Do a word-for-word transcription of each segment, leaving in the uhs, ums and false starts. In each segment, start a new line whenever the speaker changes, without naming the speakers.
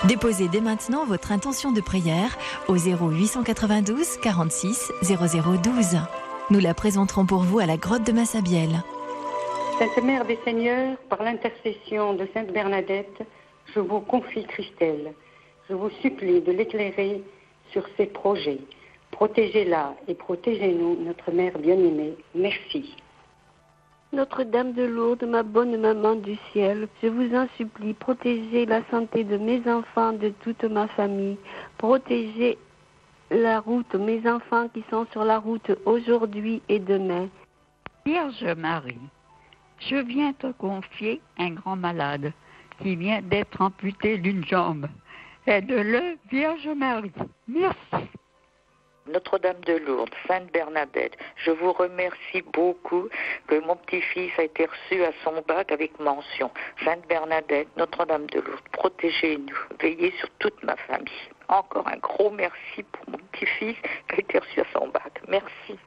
Déposez dès maintenant votre intention de prière au zéro huit cent quatre-vingt-douze quarante-six zéro zéro douze. Nous la présenterons pour vous à la grotte de Massabielle.
Sainte Mère des Seigneurs, par l'intercession de Sainte Bernadette, je vous confie Christelle. Je vous supplie de l'éclairer sur ses projets. Protégez-la et protégez-nous, notre Mère bien-aimée. Merci.
Notre-Dame de Lourdes, ma bonne maman du ciel, je vous en supplie, protégez la santé de mes enfants, de toute ma famille. Protégez la route, mes enfants qui sont sur la route aujourd'hui et demain.
Vierge Marie, je viens te confier un grand malade qui vient d'être amputé d'une jambe. Aide-le, Vierge Marie. Merci.
Notre-Dame de Lourdes, Sainte Bernadette, je vous remercie beaucoup que mon petit-fils a été reçu à son bac avec mention. Sainte Bernadette, Notre-Dame de Lourdes, protégez-nous, veillez sur toute ma famille. Encore un gros merci pour mon petit-fils qui a été reçu à son bac. Merci.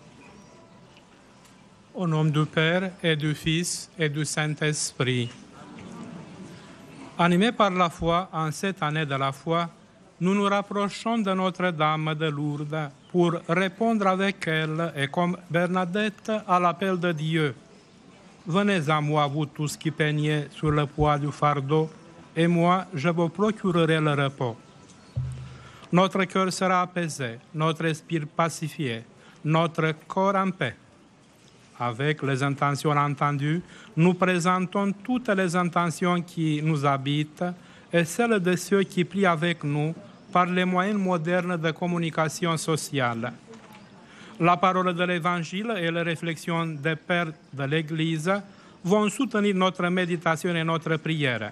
Au nom du Père et du Fils et du Saint-Esprit. Animés par la foi, en cette année de la foi, nous nous rapprochons de Notre-Dame de Lourdes pour répondre avec elle et comme Bernadette à l'appel de Dieu. Venez à moi, vous tous qui peignez sur le poids du fardeau, et moi, je vous procurerai le repos. Notre cœur sera apaisé, notre esprit pacifié, notre corps en paix. Avec les intentions entendues, nous présentons toutes les intentions qui nous habitent et celles de ceux qui prient avec nous par les moyens modernes de communication sociale. La parole de l'Évangile et les réflexions des pères de l'Église vont soutenir notre méditation et notre prière.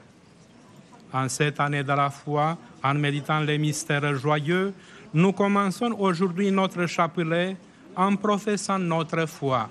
En cette année de la foi, en méditant les mystères joyeux, nous commençons aujourd'hui notre chapelet en professant notre foi.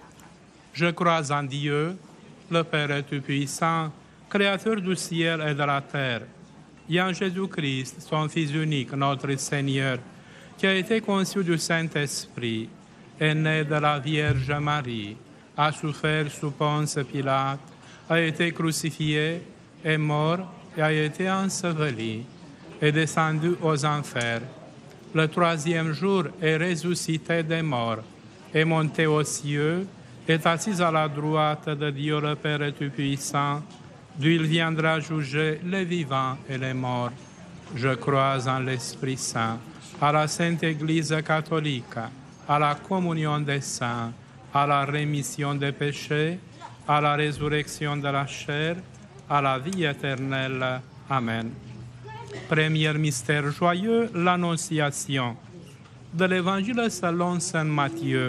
Je crois en Dieu, le Père Tout-Puissant, Créateur du ciel et de la terre, et en Jésus-Christ, son Fils unique, notre Seigneur, qui a été conçu du Saint-Esprit, est né de la Vierge Marie, a souffert sous Ponce Pilate, a été crucifié, est mort et a été enseveli, est descendu aux enfers. Le troisième jour est ressuscité des morts, est monté aux cieux, est assis à la droite de Dieu le Père Tout-Puissant, d'où il viendra juger les vivants et les morts. Je crois en l'Esprit Saint, à la Sainte Église catholique, à la communion des saints, à la rémission des péchés, à la résurrection de la chair, à la vie éternelle. Amen. Premier mystère joyeux, l'Annonciation. De l'Évangile selon saint Matthieu.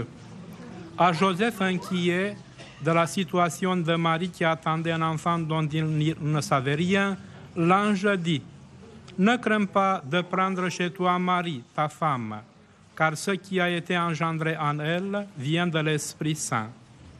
À Joseph inquiet de la situation de Marie qui attendait un enfant dont il ne savait rien, l'ange dit « Ne crains pas de prendre chez toi Marie, ta femme, car ce qui a été engendré en elle vient de l'Esprit Saint. »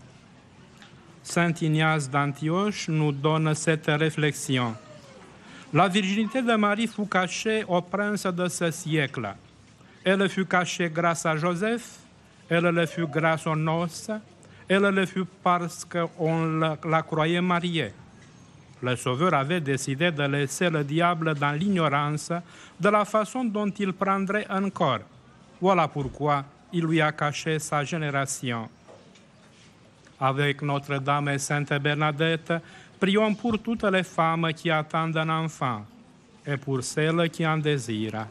Saint Ignace d'Antioche nous donne cette réflexion. La virginité de Marie fut cachée au prince de ce siècle. Elle fut cachée grâce à Joseph, elle le fut grâce aux noces, elle le fut parce qu'on la, la croyait mariée. Le Sauveur avait décidé de laisser le diable dans l'ignorance de la façon dont il prendrait un corps. Voilà pourquoi il lui a caché sa génération. Avec Notre-Dame et Sainte Bernadette, prions pour toutes les femmes qui attendent un enfant et pour celles qui en désirent.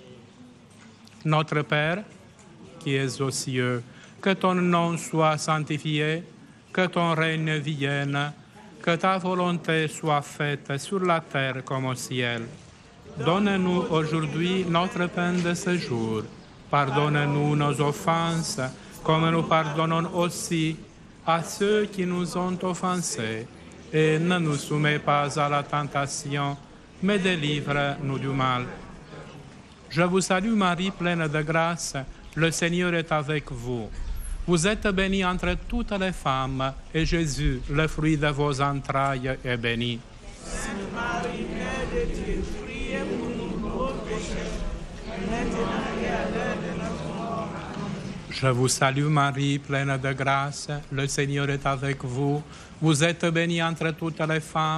Notre Père, qui es aux cieux, que ton nom soit sanctifié, que ton règne vienne, que ta volonté soit faite sur la terre comme au ciel. Donne-nous aujourd'hui notre pain de ce jour. Pardonne-nous nos offenses, comme nous pardonnons aussi à ceux qui nous ont offensés. Et ne nous soumets pas à la tentation, mais délivre-nous du mal. Je vous salue Marie, pleine de grâce, le Seigneur est avec vous. Vous êtes bénie entre toutes les femmes, et Jésus, le fruit de vos entrailles, est béni.
Sainte Marie, Mère de Dieu, priez pour nous pauvres pécheurs, maintenant et à l'heure de notre mort.
Je vous salue Marie, pleine de grâce, le Seigneur est avec vous. Vous êtes bénie entre toutes les femmes,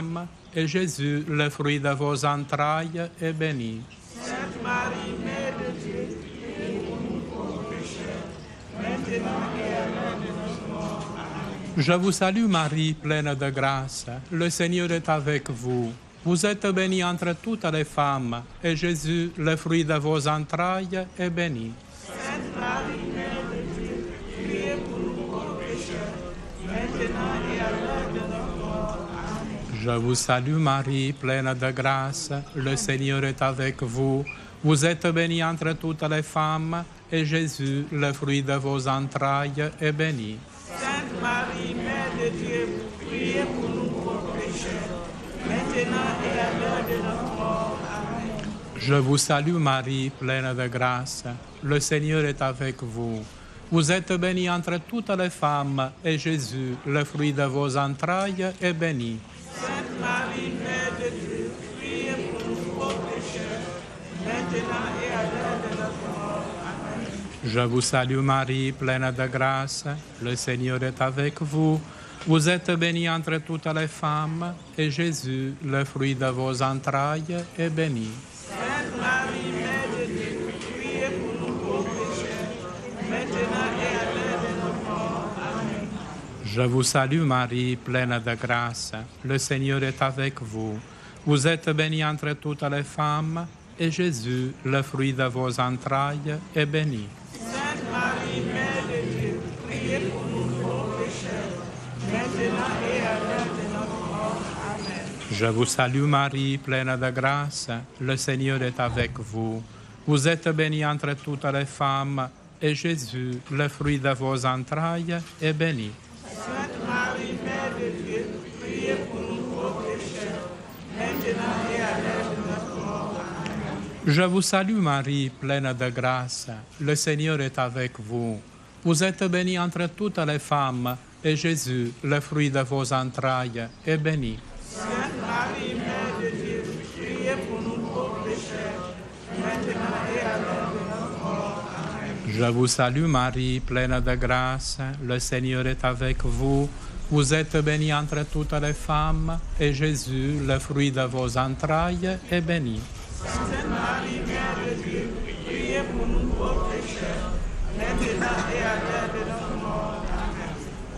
et Jésus, le fruit de vos entrailles, est béni.
Sainte Marie, Mère de Dieu, priez pour nous pauvres pécheurs, maintenant et à l'heure de notre mort. Amen.
Je vous salue Marie, pleine de grâce. Le Seigneur est avec vous. Vous êtes bénie entre toutes les femmes, et Jésus, le fruit de vos entrailles, est béni.
Sainte Marie, Mère de Dieu, priez pour nous pauvres pécheurs, maintenant et à l'heure de notre mort. Amen.
Je vous salue Marie, pleine de grâce. Le Seigneur est avec vous. Vous êtes bénie entre toutes les femmes, et Jésus, le fruit de vos entrailles, est béni.
Sainte Marie, Mère de Dieu, priez pour nous pauvres pécheurs, maintenant et à l'heure de notre mort. Amen.
Je vous salue Marie, pleine de grâce. Le Seigneur est avec vous. Vous êtes bénie entre toutes les femmes, et Jésus, le fruit de vos entrailles, est béni.
Sainte Marie, Mère de Dieu, priez pour nous pauvres pécheurs, maintenant et à l'heure de notre mort. Amen.
Je vous salue Marie, pleine de grâce. Le Seigneur est avec vous. Vous êtes bénie entre toutes les femmes, et Jésus, le fruit de vos entrailles, est béni.
Sainte Marie, Mère de Dieu, priez pour nous pauvres pécheurs, maintenant et à l'heure de notre mort. Amen.
Je vous salue Marie, pleine de grâce. Le Seigneur est avec vous. Vous êtes bénie entre toutes les femmes, et Jésus, le fruit de vos entrailles, est béni.
Sainte Marie, Mère de Dieu, priez pour nous pauvres pécheurs, maintenant et à l'heure de notre mort. Amen.
Je vous salue Marie, pleine de grâce. Le Seigneur est avec vous. Vous êtes bénie entre toutes les femmes, et Jésus, le fruit de vos entrailles, est béni.
Sainte Marie, Mère de Dieu, priez pour nous pauvres pécheurs, maintenant et à l'heure de notre mort. Amen.
Je vous salue Marie, pleine de grâce. Le Seigneur est avec vous. Vous êtes bénie entre toutes les femmes, et Jésus, le fruit de vos entrailles, est béni.
Sainte Marie, Mère de Dieu, priez pour nous pauvres pécheurs, maintenant et à l'heure de notre mort. Amen.
Je vous salue Marie, pleine de grâce. Le Seigneur est avec vous. Vous êtes bénie entre toutes les femmes, et Jésus, le fruit de vos entrailles, est béni.
Sainte Marie, Mère de Dieu, priez pour nous pauvres pécheurs, maintenant et à l'heure de notre mort. Amen.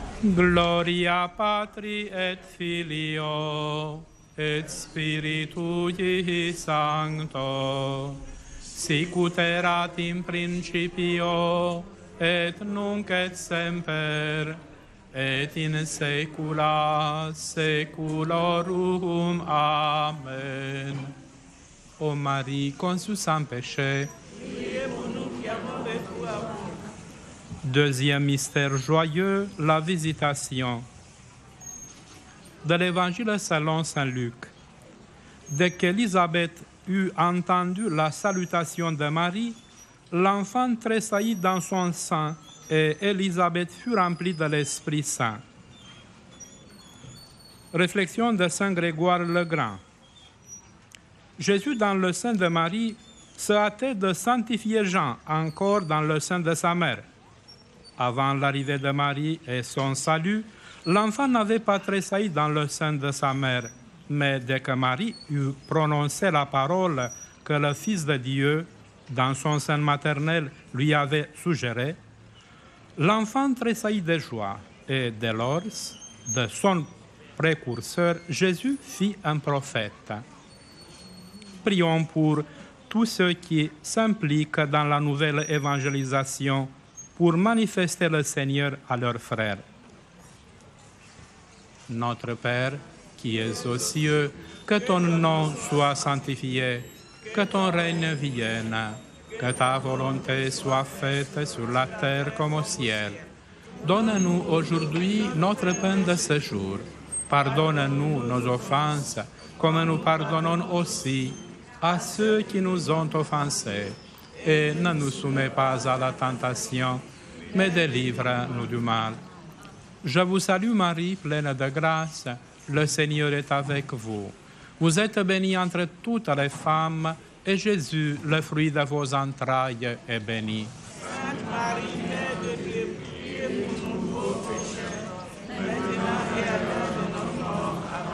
Gloria Patri et Filio et Spiritui Sancto, sicut erat in principio et nunc et semper et in saecula saeculorum. Amen. Ô Marie, conçue sans péché,
Priez pour nous qui avons recours à vous.
deuxième mystère joyeux, la visitation. De l'Évangile selon saint Luc. Dès qu'Élisabeth eut entendu la salutation de Marie, l'enfant tressaillit dans son sein et Élisabeth fut remplie de l'Esprit Saint. Réflexion de saint Grégoire le Grand. Jésus, dans le sein de Marie, se hâtait de sanctifier Jean, encore dans le sein de sa mère. Avant l'arrivée de Marie et son salut, l'enfant n'avait pas tressailli dans le sein de sa mère. Mais dès que Marie eut prononcé la parole que le Fils de Dieu, dans son sein maternel, lui avait suggérée, l'enfant tressaillit de joie. Et dès lors, de son précurseur, Jésus fit un prophète. Prions pour tous ceux qui s'impliquent dans la nouvelle évangélisation pour manifester le Seigneur à leurs frères. Notre Père, qui es aux cieux, que ton nom soit sanctifié, que ton règne vienne, que ta volonté soit faite sur la terre comme au ciel. Donne-nous aujourd'hui notre pain de ce jour. Pardonne-nous nos offenses, comme nous pardonnons aussi à ceux qui nous ont offensés. Et ne nous soumets pas à la tentation, mais délivre-nous du mal. Je vous salue Marie, pleine de grâce, le Seigneur est avec vous. Vous êtes bénie entre toutes les femmes, et Jésus, le fruit de vos entrailles, est béni.
Sainte Marie, Mère de Dieu, priez pour nous pauvres pécheurs, maintenant et à l'heure de notre mort. Amen.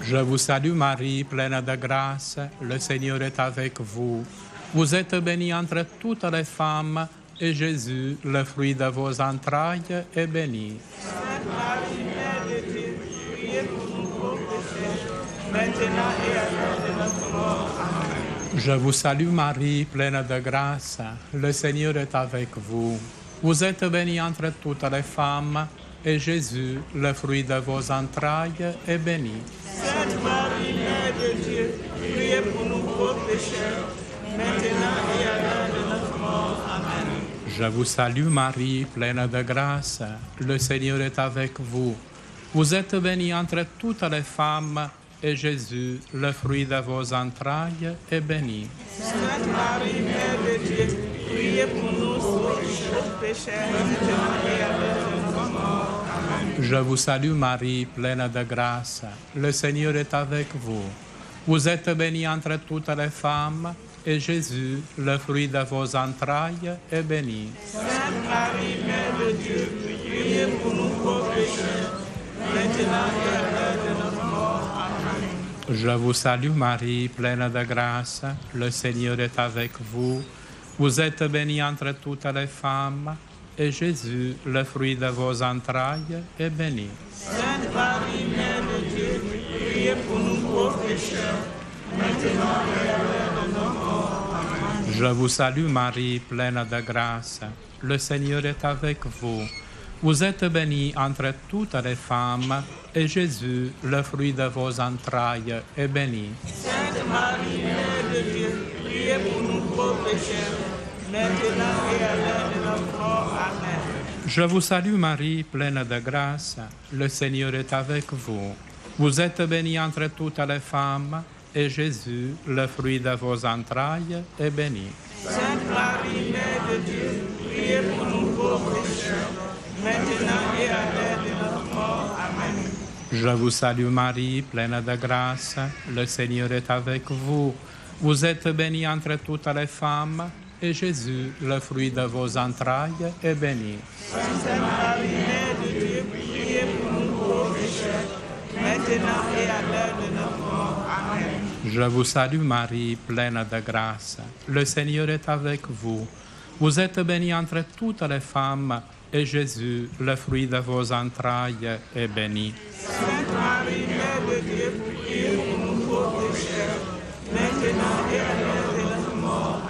Je vous salue Marie, pleine de grâce, le Seigneur est avec vous. Vous êtes bénie entre toutes les femmes, et Jésus, le fruit de vos entrailles, est béni.
Sainte Marie, Mère de Dieu, priez pour nous pauvres pécheurs, maintenant et à l'heure de notre mort. Amen.
Je vous salue Marie, pleine de grâce, le Seigneur est avec vous. Vous êtes bénie entre toutes les femmes, et Jésus, le fruit de vos entrailles, est béni.
Sainte Marie, Mère de Dieu, priez pour nous pauvres pécheurs, maintenant et à l'heure de notre mort. Amen.
Je vous salue Marie, pleine de grâce, le Seigneur est avec vous. Vous êtes bénie entre toutes les femmes, et Jésus, le fruit de vos entrailles, est béni.
Sainte Marie, Mère de Dieu, priez pour nous pauvres pécheurs, maintenant et à l'heure de notre mort. Amen.
Je vous salue Marie, pleine de grâce, le Seigneur est avec vous. Vous êtes bénie entre toutes les femmes, et Jésus, le fruit de vos entrailles, est béni.
Sainte Marie, Mère de Dieu, priez pour nous pauvres pécheurs, maintenant et à l'heure de notre mort. Amen.
Je vous salue Marie, pleine de grâce, le Seigneur est avec vous. Vous êtes bénie entre toutes les femmes, et Jésus, le fruit de vos entrailles, est béni.
Sainte Marie, Mère de Dieu, priez pour nous pauvres pécheurs, maintenant et à l'heure de notre mort. Amen.
Je vous salue Marie, pleine de grâce, le Seigneur est avec vous. Vous êtes bénie entre toutes les femmes, et Jésus, le fruit de vos entrailles, est béni.
Sainte Marie, Mère de Dieu, priez pour nous pauvres pécheurs, maintenant et à l'heure de notre mort. Amen.
Je vous salue Marie, pleine de grâce, le Seigneur est avec vous. Vous êtes bénie entre toutes les femmes, et Jésus, le fruit de vos entrailles, est béni.
Sainte Marie, Mère de Dieu, priez pour nous pauvres pécheurs, maintenant et à l'heure de notre mort. Amen.
Je vous salue Marie, pleine de grâce, le Seigneur est avec vous. Vous êtes bénie entre toutes les femmes, et Jésus, le fruit de vos entrailles, est béni.
Sainte Marie, Mère de Dieu, priez pour nous pauvres pécheurs, maintenant et à l'heure de notre mort. Amen.
Je vous salue Marie, pleine de grâce, le Seigneur est avec vous. Vous êtes bénie entre toutes les femmes, et Jésus, le fruit de vos entrailles, est béni.
Sainte Marie, Mère de Dieu, priez pour nous pauvres pécheurs, maintenant et à l'heure de notre mort.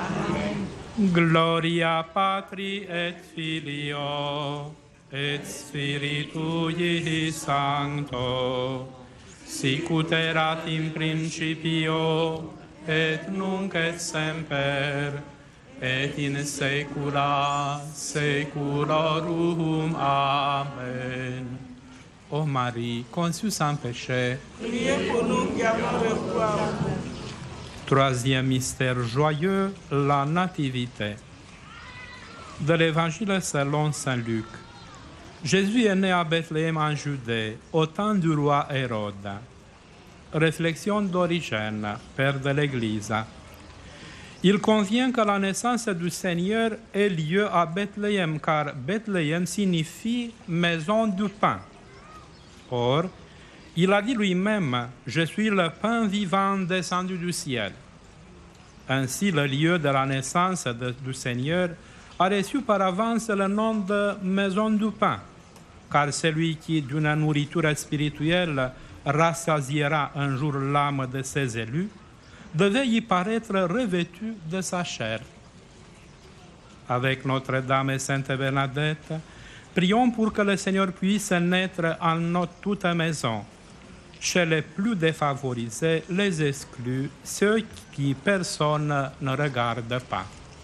Amen.
Gloria Patri et Filio et Spiritui Sancto, sicut erat in principio et nunc et semper et in saecula saeculorum. Amen. Ô Marie, conçue sans péché,
Priez pour nous qui avons recours à vous.
troisième mystère joyeux, la Nativité. De l'Évangile selon saint Luc. Jésus est né à Bethléem en Judée, au temps du roi Hérode. Réflexion d'Origène, père de l'Église. Il convient que la naissance du Seigneur ait lieu à Bethléem, car Bethléem signifie maison du pain. Or, il a dit lui-même, « Je suis le pain vivant descendu du ciel ». Ainsi, le lieu de la naissance de, du Seigneur a reçu par avance le nom de maison du pain, car celui qui, d'une nourriture spirituelle, rassasiera un jour l'âme de ses élus, devait y paraître revêtu de sa chair. Avec Notre-Dame et Sainte Bernadette, prions pour que le Seigneur puisse naître en notre toute maison, chez les plus défavorisés, les exclus, ceux qui personne ne regarde pas.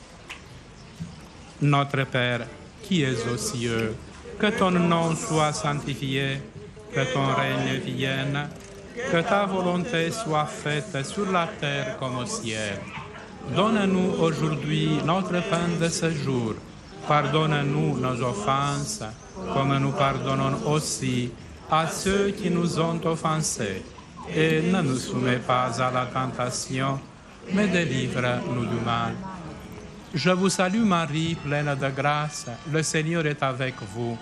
Notre Père, qui es aux cieux, que ton nom soit sanctifié, que ton règne vienne, que ta volonté soit faite sur la terre comme au ciel. Donne-nous aujourd'hui notre pain de ce jour. Pardonne-nous nos offenses, comme nous pardonnons aussi à ceux qui nous ont offensés. Et ne nous soumets pas à la tentation, mais délivre-nous du mal. Je vous salue Marie, pleine de grâce, le Seigneur est avec vous.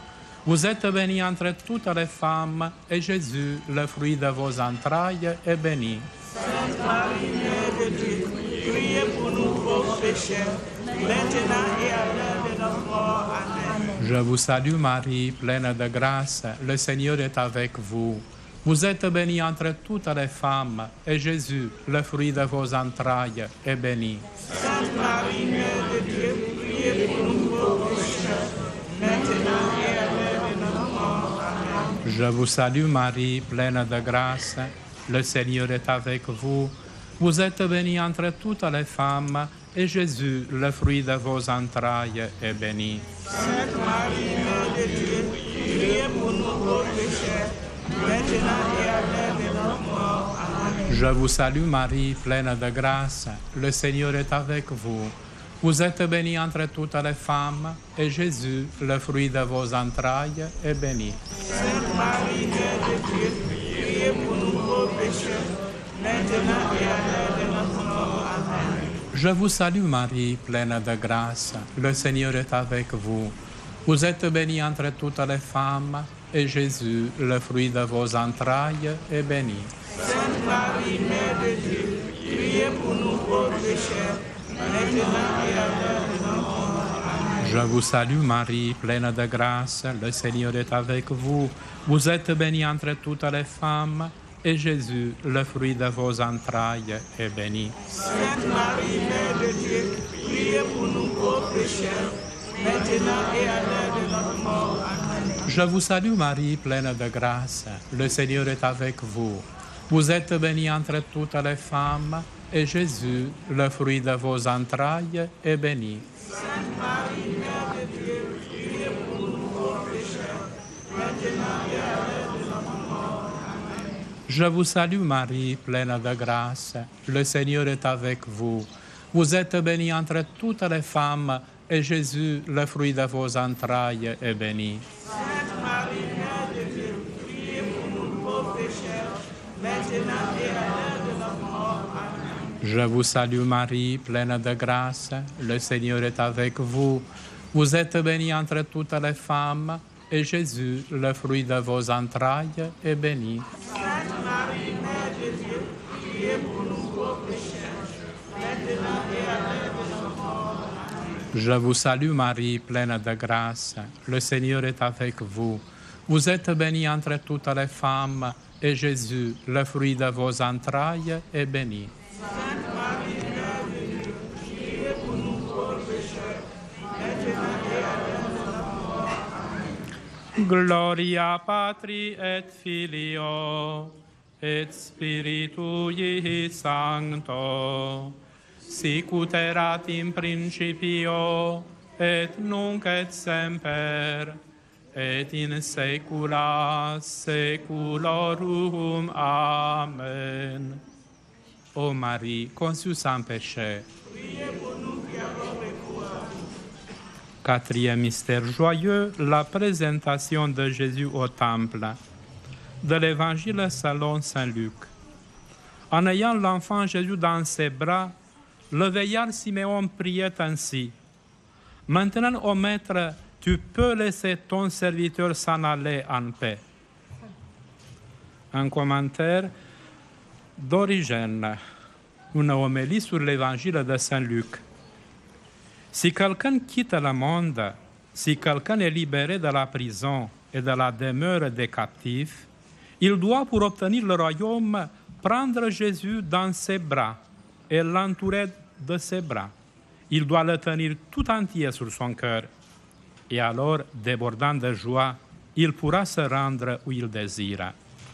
Vous êtes bénie entre toutes les femmes, et Jésus, le fruit de vos entrailles, est béni.
Sainte Marie, Mère de Dieu, priez pour nous pauvres pécheurs, maintenant et à l'heure de notre mort. Amen.
Je vous salue Marie, pleine de grâce, le Seigneur est avec vous. Vous êtes bénie entre toutes les femmes, et Jésus, le fruit de vos entrailles, est béni.
Sainte Marie, Mère de Dieu, priez pour nous pauvres pécheurs, maintenant et à l'heure de notre mort. Amen.
Je vous salue Marie, pleine de grâce, le Seigneur est avec vous. Vous êtes bénie entre toutes les femmes, et Jésus, le fruit de vos entrailles, est béni.
Sainte Marie, Mère de Dieu, priez pour nous pauvres pécheurs, maintenant et à l'heure de notre mort. Amen.
Je vous salue Marie, pleine de grâce, le Seigneur est avec vous. Vous êtes bénie entre toutes les femmes, et Jésus, le fruit de vos entrailles, est béni.
Sainte Marie, Mère de Dieu, priez pour nous pauvres pécheurs, maintenant et à l'heure de notre mort. Amen.
Je vous salue Marie, pleine de grâce, le Seigneur est avec vous. Vous êtes bénie entre toutes les femmes, et Jésus, le fruit de vos entrailles, est béni.
Sainte Marie, Mère de Dieu, priez pour nous pauvres pécheurs, maintenant et à l'heure de notre mort. Amen.
Je vous salue Marie, pleine de grâce, le Seigneur est avec vous. Vous êtes bénie entre toutes les femmes, et Jésus, le fruit de vos entrailles, est béni.
Sainte Marie, Mère de Dieu, priez pour nous pauvres pécheurs, maintenant et à l'heure de notre mort. Amen.
Je vous salue Marie, pleine de grâce, le Seigneur est avec vous. Vous êtes bénie entre toutes les femmes, et Jésus, le fruit de vos entrailles, est béni.
Sainte Marie, Mère de Dieu, priez pour nous pauvres pécheurs, maintenant et à l'heure de notre mort. Amen.
Je vous salue Marie, pleine de grâce, le Seigneur est avec vous. Vous êtes bénie entre toutes les femmes, et Jésus, le fruit de vos entrailles, est béni.
Sainte Marie, Mère de Dieu, priez pour nous pauvres pécheurs, maintenant et à l'heure de notre mort. Amen.
Je vous salue Marie, pleine de grâce, le Seigneur est avec vous. Vous êtes bénie entre toutes les femmes, et Jésus, le fruit de vos entrailles, est béni.
Sainte Marie, Mère de Dieu, priez pour nous pauvres pécheurs, maintenant et à l'heure de notre mort. Amen.
Je vous salue Marie, pleine de grâce, le Seigneur est avec vous. Vous êtes bénie entre toutes les femmes, et Jésus, le fruit de vos entrailles, est béni.
Sainte Marie, Mère de Dieu, priez pour nous pauvres pécheurs, maintenant et à l'heure de notre mort. Amen.
Gloria Patri et Filio et Spiritui Sancto, sic ut erat in principio et nunc et semper et in saecula saeculorum. Amen. Ô Marie, conçue sans péché.
Priez pour nous qui avons recours à vous.
Quatrième mystère joyeux, la présentation de Jésus au temple. De l'évangile selon saint Luc. En ayant l'enfant Jésus dans ses bras, le vieillard Siméon priait ainsi. Maintenant, ô Maître, tu peux laisser ton serviteur s'en aller en paix. Un commentaire d'Origène, une homélie sur l'évangile de saint Luc. Si quelqu'un quitte le monde, si quelqu'un est libéré de la prison et de la demeure des captifs, il doit, pour obtenir le royaume, prendre Jésus dans ses bras et l'entourer de ses bras. Il doit le tenir tout entier sur son cœur. Et alors, débordant de joie, il pourra se rendre où il désire.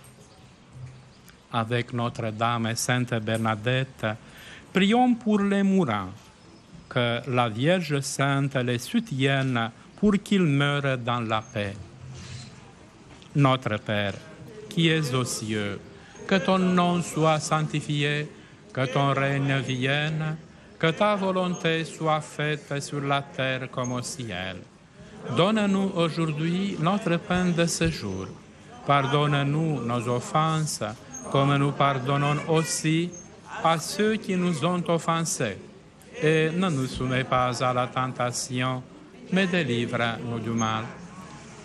Avec Notre-Dame et Sainte Bernadette, prions pour les mourants, que la Vierge Sainte les soutienne pour qu'ils meurent dans la paix. Notre Père, qui es aux cieux, que ton nom soit sanctifié, que ton règne vienne, que ta volonté soit faite sur la terre comme au ciel. Donne-nous aujourd'hui notre pain de ce jour. Pardonne-nous nos offenses, comme nous pardonnons aussi à ceux qui nous ont offensés. Et ne nous soumets pas à la tentation, mais délivre-nous du mal.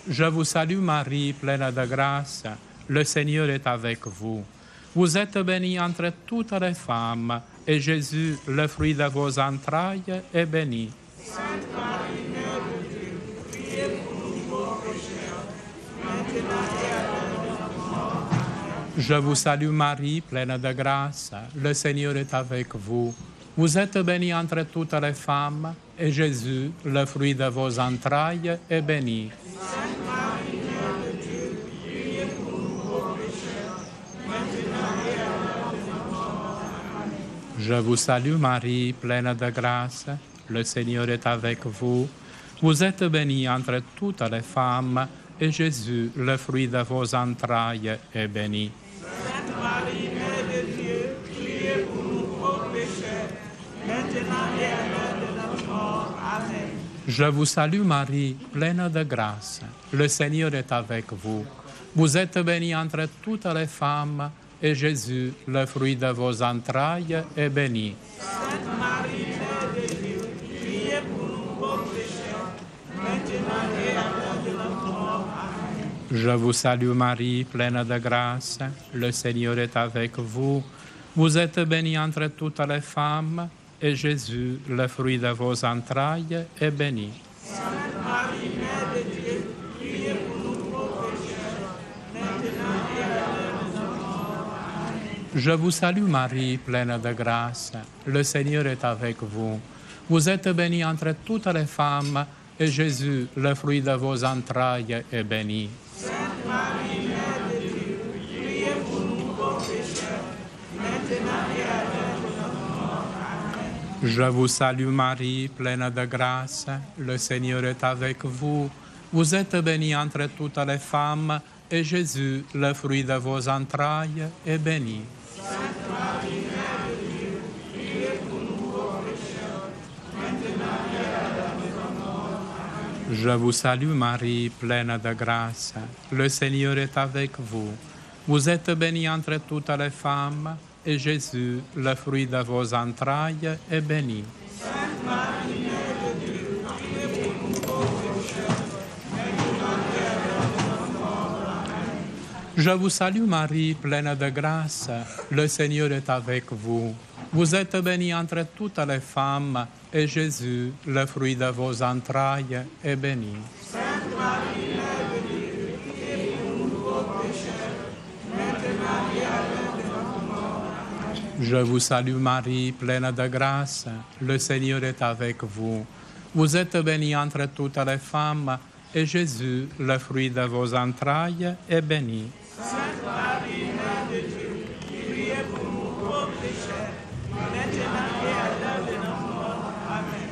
Je vous salue Marie, pleine de grâce, le Seigneur est avec vous. Vous êtes bénie entre toutes les femmes, et Jésus, le fruit de vos entrailles, est béni.
Sainte Marie, Mère de Dieu, priez pour nous pauvres pécheurs, maintenant et à l'heure de notre mort. Amen.
Je vous salue Marie, pleine de grâce, le Seigneur est avec vous. Vous êtes bénie entre toutes les femmes, et Jésus, le fruit de vos entrailles, est béni.
Sainte Marie, Mère de Dieu, priez pour nous pauvres pécheurs, maintenant et à l'heure de notre mort. Amen.
Je vous salue Marie, pleine de grâce, le Seigneur est avec vous. Vous êtes bénie entre toutes les femmes, et Jésus, le fruit de vos entrailles, est béni.
Sainte Marie, Mère de Dieu, priez pour nous pauvres pécheurs, maintenant et à l'heure de notre mort. Amen.
Je vous salue Marie, pleine de grâce, le Seigneur est avec vous. Vous êtes bénie entre toutes les femmes, et Jésus, le fruit de vos entrailles, est béni.
Sainte Marie, Mère de Dieu, priez pour nous pauvres pécheurs, maintenant et à l'heure de notre mort. Amen.
Je vous salue Marie, pleine de grâce, le Seigneur est avec vous. Vous êtes bénie entre toutes les femmes, et Jésus, le fruit de vos entrailles, est béni.
Sainte Marie, Mère de Dieu, priez pour nous pauvres pécheurs, maintenant et à l'heure de notre mort. Amen.
Je vous salue Marie, pleine de grâce, le Seigneur est avec vous. Vous êtes bénie entre toutes les femmes, et Jésus, le fruit de vos entrailles, est béni.
Sainte Marie, Mère de Dieu, priez pour nous pauvres pécheurs, maintenant et à l'heure de notre mort. Amen.
Je vous salue Marie, pleine de grâce, le Seigneur est avec vous. Vous êtes bénie entre toutes les femmes, et Jésus, le fruit de vos entrailles, est béni.
Sainte Marie, Mère de Dieu, priez pour nous pauvres pécheurs, maintenant et à l'heure de notre mort. Amen.
Je vous salue Marie, pleine de grâce, le Seigneur est avec vous. Vous êtes bénie entre toutes les femmes, et Jésus, le fruit de vos entrailles, est béni.
Sainte Marie, Mère de Dieu, priez pour nous pauvres pécheurs, maintenant et à l'heure de notre mort. Amen.
Je vous salue Marie, pleine de grâce, le Seigneur est avec vous. Vous êtes bénie entre toutes les femmes, et Jésus, le fruit de vos entrailles, est béni.
Sainte Marie, Mère de Dieu, priez pour nous pauvres pécheurs, maintenant et à l'heure de notre mort. Amen.
Je vous salue Marie, pleine de grâce, le Seigneur est avec vous. Vous êtes bénie entre toutes les femmes, et Jésus, le fruit de vos entrailles, est béni.
Sainte Marie, Mère de Dieu, priez pour nous pauvres pécheurs, maintenant et à l'heure de notre mort. Amen.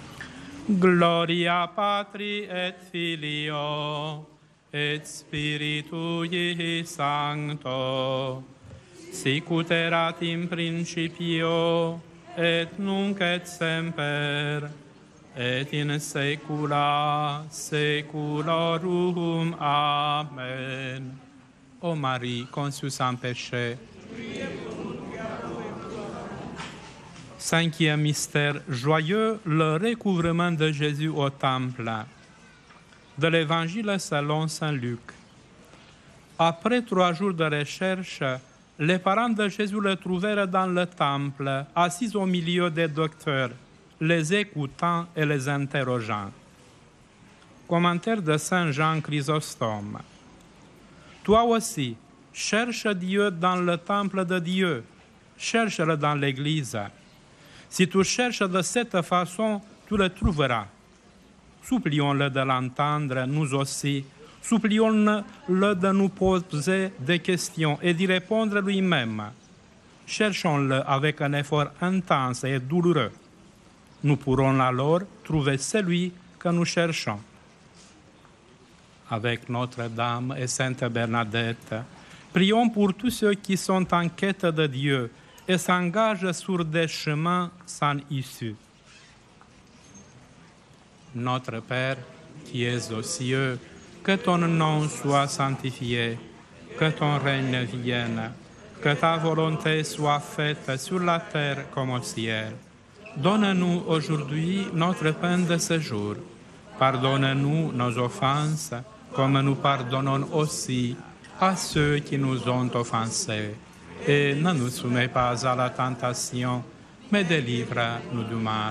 Gloria Patri et Filio et Spiritui Sancto, sicut erat in principio et nunc et semper et in saecula saeculorum. Amen. Ô Marie, conçue sans péché. Cinquième mystère joyeux, le recouvrement de Jésus au temple. De l'Évangile selon saint Luc. Après trois jours de recherche, les parents de Jésus le trouvèrent dans le temple, assis au milieu des docteurs, les écoutant et les interrogeant. Commentaire de saint Jean Chrysostome. Toi aussi, cherche Dieu dans le temple de Dieu, cherche-le dans l'Église. Si tu cherches de cette façon, tu le trouveras. Supplions-le de l'entendre, nous aussi. Supplions-le de nous poser des questions et d'y répondre lui-même. Cherchons-le avec un effort intense et douloureux. Nous pourrons alors trouver celui que nous cherchons. Avec Notre-Dame et Sainte Bernadette, prions pour tous ceux qui sont en quête de Dieu et s'engagent sur des chemins sans issue. Notre Père, qui es aux cieux, que ton nom soit sanctifié, que ton règne vienne, que ta volonté soit faite sur la terre comme au ciel. Donne-nous aujourd'hui notre pain de ce jour. Pardonne-nous nos offenses, comme nous pardonnons aussi à ceux qui nous ont offensés. Et ne nous soumets pas à la tentation, mais délivre-nous du mal.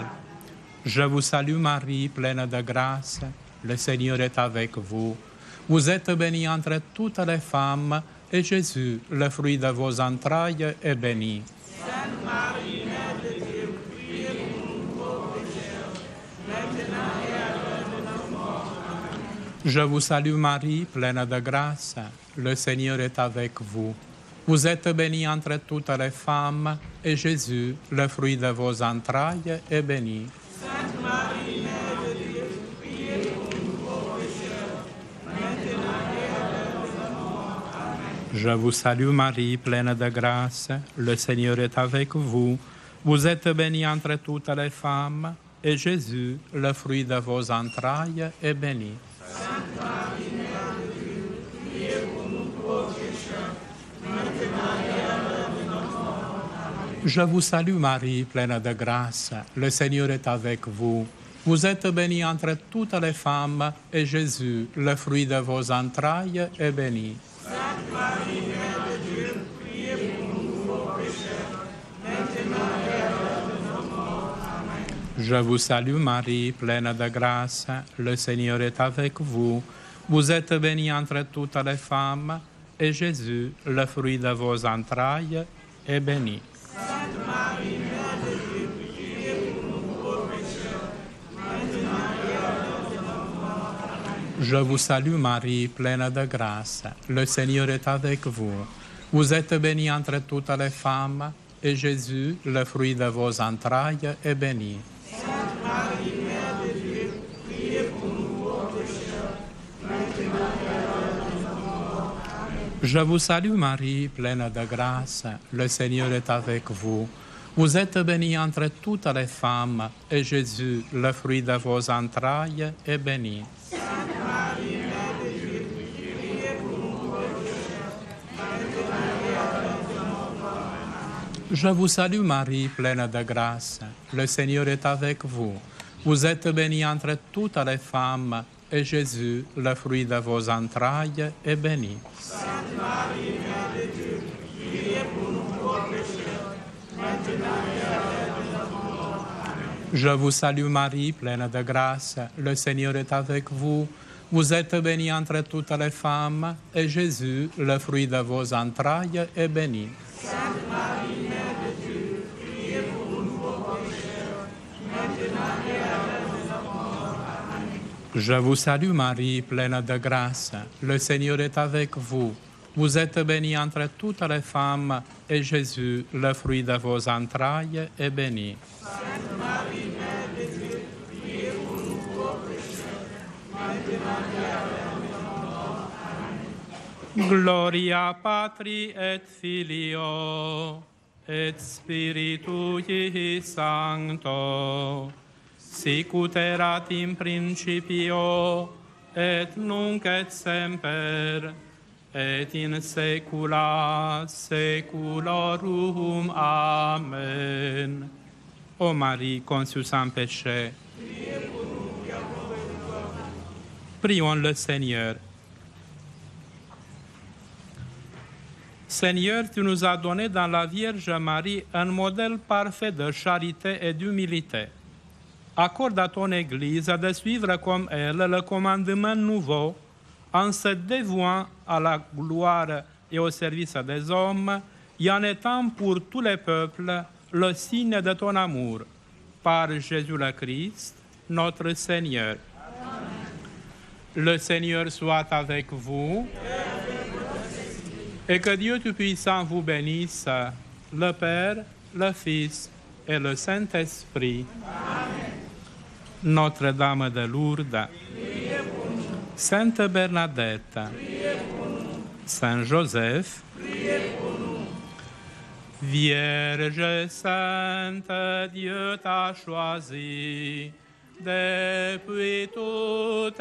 Je vous salue Marie, pleine de grâce, le Seigneur est avec vous. Vous êtes bénie entre toutes les femmes, et Jésus, le fruit de vos entrailles, est béni.
Sainte Marie, Mère de Dieu, priez pour nous pauvres pécheurs, maintenant et à l'heure de notre mort. Amen.
Je vous salue Marie, pleine de grâce, le Seigneur est avec vous. Vous êtes bénie entre toutes les femmes, et Jésus, le fruit de vos entrailles, est béni.
Sainte Marie, Mère de Dieu, priez pour nous pauvres pécheurs, maintenant et à l'heure de notre mort. Amen.
Je vous salue Marie, pleine de grâce, le Seigneur est avec vous. Vous êtes bénie entre toutes les femmes, et Jésus, le fruit de vos entrailles, est béni.
Sainte Marie, Mère de Dieu, priez pour nous pauvres pécheurs, maintenant et à l'heure de notre mort. Amen.
Je vous salue Marie, pleine de grâce, le Seigneur est avec vous. Vous êtes bénie entre toutes les femmes, et Jésus, le fruit de vos entrailles, est béni.
Sainte Marie, Mère de Dieu, priez pour nous pauvres pécheurs, maintenant et à l'heure de notre mort. Amen.
Je vous salue Marie, pleine de grâce, le Seigneur est avec vous. Vous êtes bénie entre toutes les femmes, et Jésus, le fruit de vos entrailles, est béni.
Sainte Marie, Mère de Dieu, priez pour nous pauvres pécheurs, maintenant et à l'heure de notre mort. Amen.
Je vous salue Marie, pleine de grâce, le Seigneur est avec vous. Vous êtes bénie entre toutes les femmes, et Jésus, le fruit de vos entrailles, est béni.
Sainte Marie, Mère de Dieu, priez pour nous pauvres pécheurs, maintenant et à l'heure de notre mort. Amen.
Je vous salue Marie, pleine de grâce, le Seigneur est avec vous. Vous êtes bénie entre toutes les femmes, et Jésus, le fruit de vos entrailles, est béni.
Sainte Marie, Mère de Dieu, priez pour nous pauvres pécheurs, maintenant et à l'heure de notre mort. Amen.
Je vous salue Marie, pleine de grâce, le Seigneur est avec vous. Vous êtes bénie entre toutes les femmes, et Jésus, le fruit de vos entrailles, est béni.
Sainte Marie, Mère de Dieu, priez pour nous pauvres pécheurs, maintenant et à l'heure de notre mort. Amen.
Je vous salue Marie, pleine de grâce, le Seigneur est avec vous. Vous êtes bénie entre toutes les femmes, et Jésus, le fruit de vos entrailles, est béni.
Sainte Marie, Mère de Dieu, priez pour nous pauvres pécheurs, maintenant et à l'heure de notre mort. Amen.
Je vous salue Marie, pleine de grâce, le Seigneur est avec vous. Vous êtes bénie entre toutes les femmes, et Jésus, le fruit de vos entrailles, est béni.
Sainte Marie, Mère de Dieu, priez pour nous pauvres pécheurs, maintenant et à l'heure de notre mort. Amen.
Gloria Patri et Filio et Spiritui Sancto, sic ut erat in principio et nunc et semper et in saecula saeculorum. Amen. Ô Marie, conçue sans péché, prions le Seigneur. Seigneur, tu nous as donné dans la Vierge Marie un modèle parfait de charité et d'humilité. Accorde à ton Église de suivre comme elle le commandement nouveau en se dévouant à la gloire et au service des hommes et en étant pour tous les peuples le signe de ton amour. Par Jésus le Christ, notre Seigneur. Amen. Le Seigneur soit avec vous. Et que Dieu Tout-Puissant vous bénisse, le Père, le Fils et le Saint-Esprit. Amen. Notre-Dame de Lourdes, Sainte Bernadette, Saint Joseph, Vierge Sainte, Dieu t'a choisi depuis toute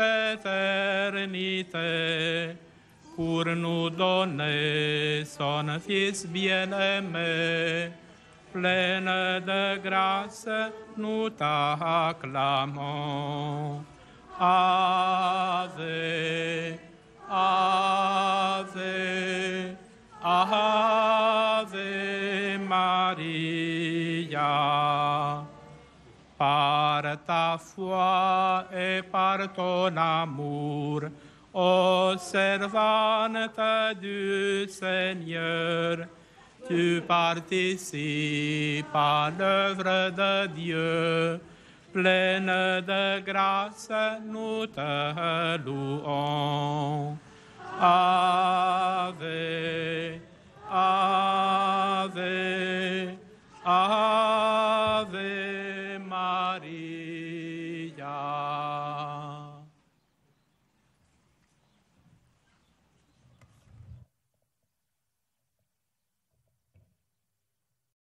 éternité pour nous donner son Fils bien-aimé. Pleine de grâce, nous t'acclamons. Ave Ave, Ave Maria. Par ta foi et par ton amour, ô servante du Seigneur, tu participes à l'œuvre de Dieu. Pleine de grâce, nous te louons. Ave, Ave, Ave.